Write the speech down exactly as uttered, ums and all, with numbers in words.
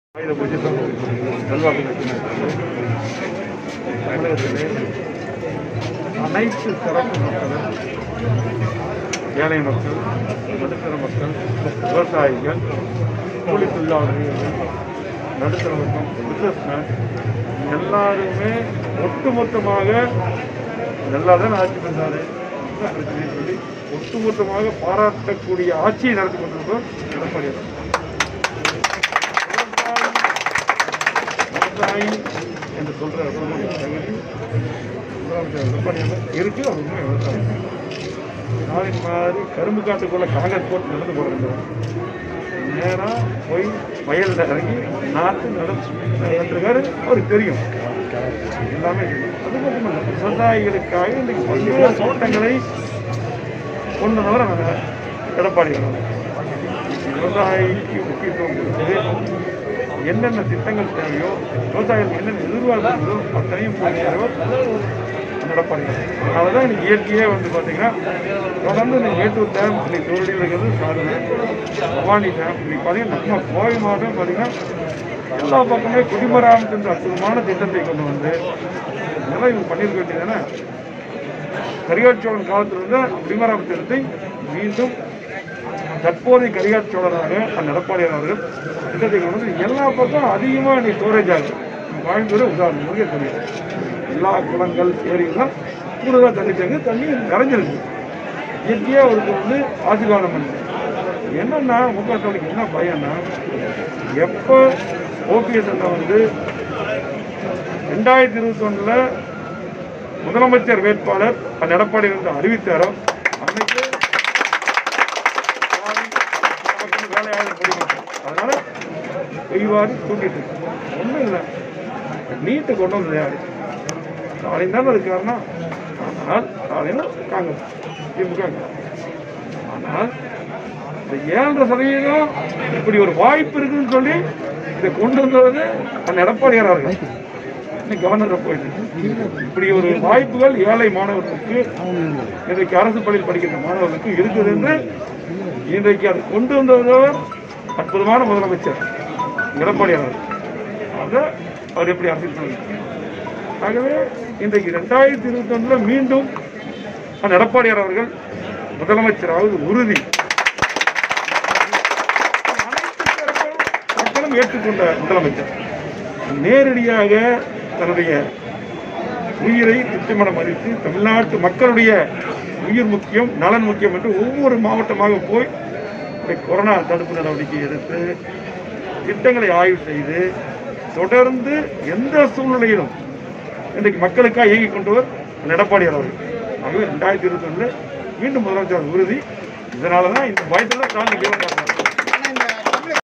ஆயுத பூஜை நல்வாழ்வு தமிழகத்திலே அனைத்து தரப்பு மக்களும் ஏழை மக்கள், நடுத்தர மக்கள், விவசாயிகள், கூலி தொழிலாளர்கள், நடுத்தர மக்கள், பிசினஸ்மேன் எல்லாருமே ஒட்டுமொத்தமாக நல்லாதான் ஆட்சி பண்ணாரு சொல்லி ஒட்டுமொத்தமாக பாராட்டக்கூடிய ஆட்சியை நடத்தி கொண்டிருப்போம் எடப்பாடி என்று சொல்ற இருக்கு. அது உண்மை விவசாயம் நாளின் மாதிரி கரும்பு காட்டுக்குள்ள காங்கிரஸ் போட்டு நடந்து போடுறது நேராக போய் வயலில் இறங்கி நாட்டு நடந்துருக்காரு. அவருக்கு தெரியும் எல்லாமே. அது மட்டுமல்ல, விவசாயிகளுக்காக இன்றைக்கு பல்வேறு தோட்டங்களை கொண்டு வர எடப்பாடி விவசாயிக்கு முக்கியத்துவம் கொடுத்து என்னென்ன திட்டங்கள் தேவையோ, விவசாயிகள் என்னென்ன எதிர்பார்க்கிறதோ அத்தனையும் நடப்பாங்க. அதனால தான் இன்னைக்கு இயற்கையே வந்து பார்த்தீங்கன்னா தொடர்ந்து இந்த மேட்டூர் டேம் இன்னைக்கு தோல்வியில் இருக்கிறது சாருங்க. பவானி டேம் இன்னைக்கு பார்த்தீங்கன்னா நம்ம கோவை மாவட்டம் பார்த்தீங்கன்னா எல்லா பக்கமே குடிமராமத்து என்ற அற்புதமான திட்டத்தை கொண்டு வந்து இதெல்லாம் இவங்க பண்ணியிருக்க வேண்டியதானே. கரிகால் சோழன் காலத்தில் இருந்த குடிமராமத்து திட்டத்தை மீண்டும் தற்போதைய கரிகால் சோழராக அந்த எடப்பாடியார் அவர்கள் திட்டத்தை கொண்டு வந்து எல்லா பக்கம் அதிகமாக இன்னைக்கு ஸ்டோரேஜ் ஆகுது. கோயம்புத்தூர் உதாரணத்துக்கு தெரியும். எல்லா குளங்கள் ஏரிகள் கூடுதலாக தண்ணி தேங்க தண்ணி நிறைஞ்சிருக்கு. இயற்கையாக அவருக்கு வந்து ஆசீர்வாதம் பண்ணுது. என்னன்னா முக்கியத்துவம் என்ன பயன்னா, எப்போ ஓபிஎஸ் அண்ணா வந்து ரெண்டாயிரத்தி இருபத்தி ஒன்றுல முதலமைச்சர் வேட்பாளர் அந்த எடப்பாடி வந்து அறிவித்தாரோ அன்னைக்கு வேலையாக முடியும். அதனால பெய்வாரி தூக்கிட்டு ஒன்றும் இல்லை. நீட்டு கொண்டு வந்தது யாரு? ஸ்டாலின் தான் அது காரணம். ஆனால் ஸ்டாலின் காங்கிரஸ் திமுக. ஆனால் இந்த ஏழரை சதவீதம் இப்படி ஒரு வாய்ப்பு இருக்குன்னு சொல்லி இதை கொண்டு வந்தது அந்த எடப்பாடியார் அவர்கள். இன்னைக்கு கவர்னர் போயிட்டு இப்படி ஒரு வாய்ப்புகள் ஏழை மாணவர்களுக்கு, இன்றைக்கு அரசு பள்ளியில் படிக்கின்ற மாணவர்களுக்கு இருக்குது என்று இன்றைக்கு அதை கொண்டு வந்தவர் அற்புதமான முதலமைச்சர் எடப்பாடியார் அவர்கள். அதை அவர் எப்படி அரசியல் பண்ண. ஆகவே இன்றைக்கு ரெண்டாயிரத்தி இருபத்தி ஒன்றுல மீண்டும் அந்த எடப்பாடியார் அவர்கள் முதலமைச்சராவது உறுதி. அனைத்து மக்களும் ஏற்றுக்கொண்ட முதலமைச்சர் நேரடியாக தன்னுடைய உயிரை திட்டமிட மதித்து தமிழ்நாட்டு மக்களுடைய உயிர் முக்கியம், நலன் முக்கியம் என்று ஒவ்வொரு மாவட்டமாக போய் கொரோனா தடுப்பு நடவடிக்கை எடுத்து திட்டங்களை ஆய்வு செய்து தொடர்ந்து எந்த சூழ்நிலையிலும் இன்றைக்கு மக்களுக்காக இயங்கிக் கொண்டவர் எடப்பாடியார் அவர்கள். ஆகவே ரெண்டாயிரத்தி இருபத்தி ஒன்றுல மீண்டும் முதலமைச்சர் உறுதி. இதனால தான் இந்த பயத்தில் தான்